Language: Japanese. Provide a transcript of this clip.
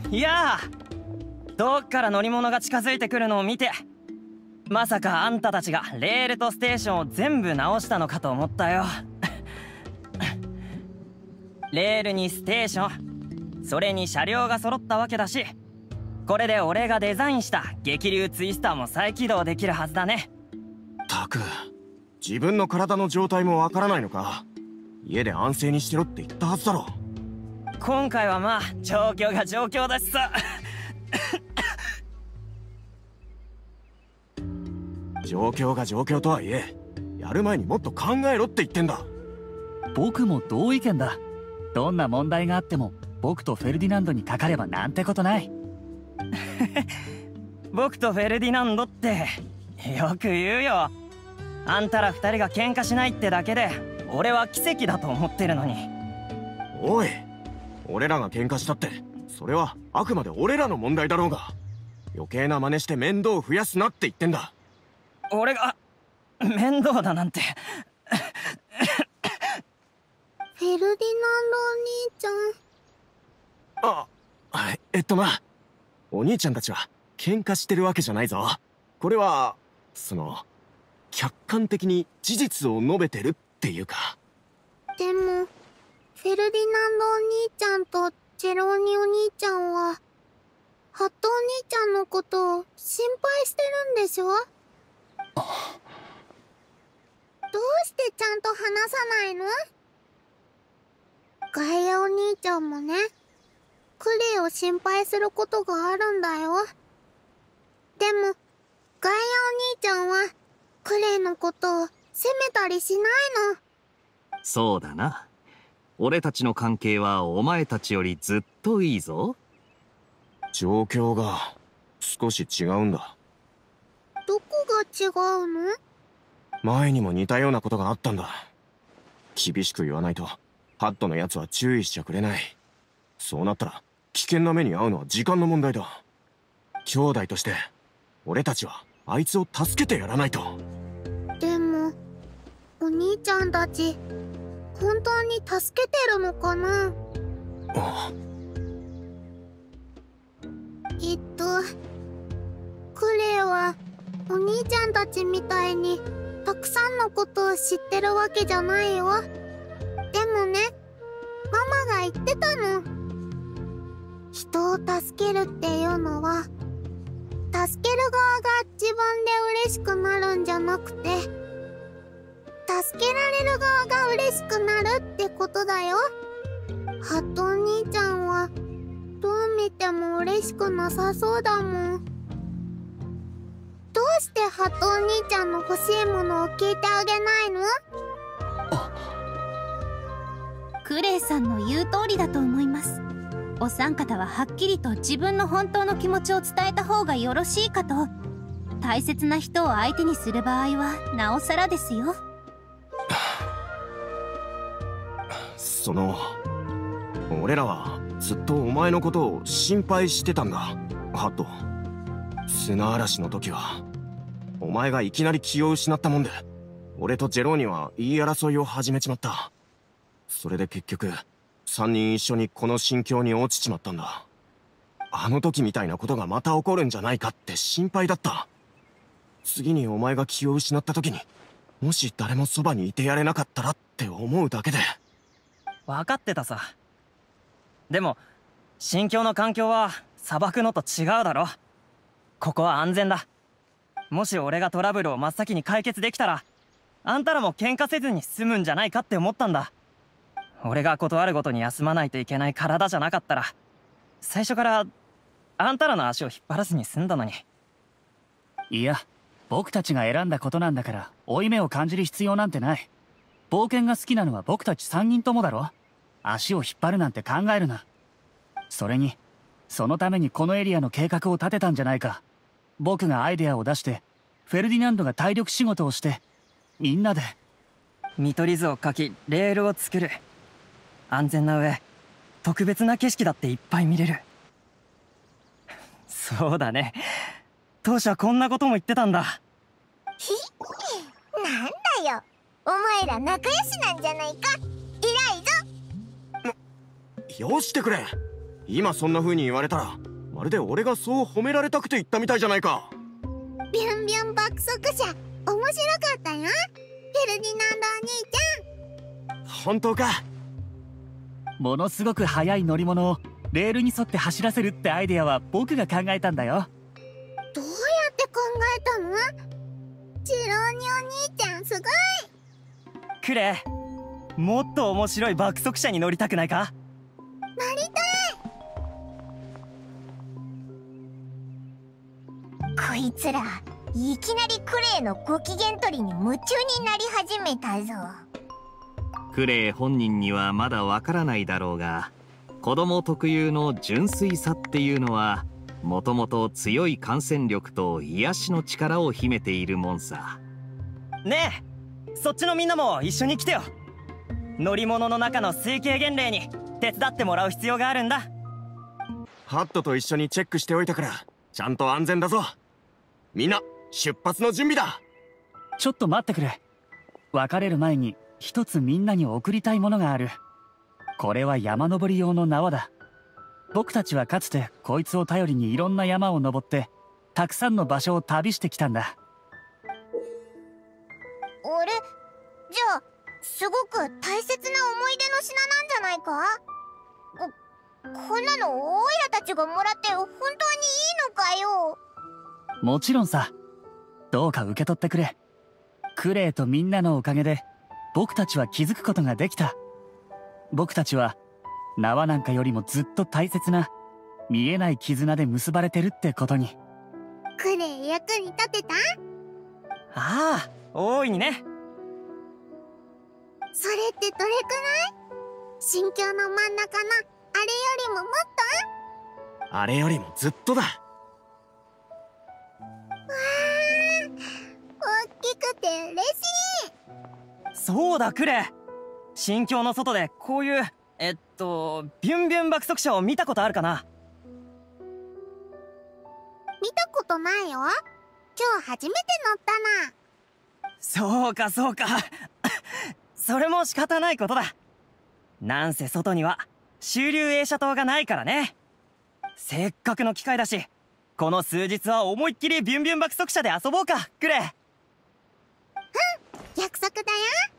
いやー、どっから乗り物が近づいてくるのを見て、まさかあんたたちがレールとステーションを全部直したのかと思ったよ。レールにステーション、それに車両が揃ったわけだし、これで俺がデザインした激流ツイスターも再起動できるはずだね。 たく、自分の体の状態もわからないのか。家で安静にしてろって言ったはずだろ。 今回はまあ状況が状況だしさ。 状況が状況とはいえ、やる前にもっと考えろって言ってんだ。 僕も同意見だ。どんな問題があっても僕とフェルディナンドにかかればなんてことない。 僕とフェルディナンドってよく言うよ。あんたら二人が喧嘩しないってだけで俺は奇跡だと思ってるのに。 おい、俺らが喧嘩したってそれはあくまで俺らの問題だろうが、余計な真似して面倒を増やすなって言ってんだ。 俺が面倒だなんて。 フェルディナンドお兄ちゃん。 な、お兄ちゃんたちは喧嘩してるわけじゃないぞ。これは客観的に事実を述べてるっていうか。 でもフェルディナンドお兄ちゃんとジェローニお兄ちゃんはハットお兄ちゃんのことを心配してるんでしょ？どうしてちゃんと話さないの？ガイアお兄ちゃんもね、クレイを心配することがあるんだよ。でもガイアお兄ちゃんはクレイのことを責めたりしないの。 そうだな。俺たちの関係はお前たちよりずっといいぞ。 状況が少し違うんだ。 どこが違うの？ 前にも似たようなことがあったんだ。厳しく言わないとハットのやつは注意しちゃくれない。そうなったら危険な目に遭うのは時間の問題だ。兄弟として俺たちはあいつを助けてやらないと。 でもお兄ちゃんたち本当に助けてるのかな？クレイはお兄ちゃんたちみたいにたくさんのことを知ってるわけじゃないよ。でもね、ママが言ってたの。人を助けるっていうのは助ける側が自分で嬉しくなるんじゃなくて、助けられる側が嬉しくなるってことだよ。ハットお兄ちゃんはどう見ても嬉しくなさそうだもん。どうしてハットお兄ちゃんの欲しいものを聞いてあげないの？ クレイさんの言う通りだと思います。お三方ははっきりと自分の本当の気持ちを伝えた方がよろしいかと。大切な人を相手にする場合はなおさらですよ。 俺らはずっとお前のことを心配してたんだ、ハット。砂嵐の時はお前がいきなり気を失ったもんで、俺とジェローニは言い争いを始めちまった。それで結局3人一緒にこの心境に落ちちまったんだ。あの時みたいなことがまた起こるんじゃないかって心配だった。次にお前が気を失った時にもし誰もそばにいてやれなかったらって思うだけで。 分かってたさ。でも心境の環境は砂漠のと違うだろ。ここは安全だ。もし俺がトラブルを真っ先に解決できたらあんたらも喧嘩せずに済むんじゃないかって思ったんだ。俺が断るごとに休まないといけない体じゃなかったら最初からあんたらの足を引っ張らずに済んだのに。 いや、僕たちが選んだことなんだから負い目を感じる必要なんてない。冒険が好きなのは僕たち3人ともだろ。足を引っ張るなんて考えるな。それにそのためにこのエリアの計画を立てたんじゃないか。僕がアイデアを出してフェルディナンドが体力仕事をしてみんなで見取り図を書きレールを作る。安全な上特別な景色だっていっぱい見れる。そうだね、当初はこんなことも言ってたんだ。 なんだよ、お前ら仲良しなんじゃないか。偉いぞ。 よしてくれ。 今そんな風に言われたらまるで俺がそう褒められたくて言ったみたいじゃないか。 ビュンビュン爆速車面白かったよ、フェルディナンドお兄ちゃん。 本当か。 ものすごく速い乗り物をレールに沿って走らせるってアイデアは僕が考えたんだよ。 どうやって考えたの？ジローニお兄ちゃんすごい。 クレイ、もっと面白い爆速車に乗りたくないか？ なりたい。こいつらいきなりクレイのご機嫌取りに夢中になり始めたぞ。 クレイ本人にはまだわからないだろうが、子供特有の純粋さっていうのはもともと強い感染力と癒しの力を秘めているもんさ。 ねえ、そっちのみんなも一緒に来てよ。乗り物の中の水系原霊に手伝ってもらう必要があるんだ。 ハットと一緒にチェックしておいたからちゃんと安全だぞ。みんな出発の準備だ。 ちょっと待ってくれ。別れる前に一つみんなに送りたいものがある。これは山登り用の縄だ。僕たちはかつてこいつを頼りにいろんな山を登ってたくさんの場所を旅してきたんだ。 あれ、じゃあすごく大切な思い出の品なんじゃないか？こんなのオイラたちがもらって本当にいいのかよ？ もちろんさ。どうか受け取ってくれ。クレイとみんなのおかげで僕たちは気づくことができた。僕たちは縄なんかよりもずっと大切な見えない絆で結ばれてるってことに。 クレイ役に立てた？ ああ、大いにね。 それってどれくらい？心境の真ん中のあれよりももっと？ あれよりもずっとだ。 大きくて嬉しい。 そうだクレイ、新境の外でこういうビュンビュン爆速車を見たことあるかな？ 見たことないよ。今日初めて乗ったな。 そうかそうかそれも仕方ないことだ。なんせ外には周流映写灯がないからね。せっかくの機会だし、この数日は思いっきりビュンビュン爆速車で遊ぼうかクレイ。 約束だよ。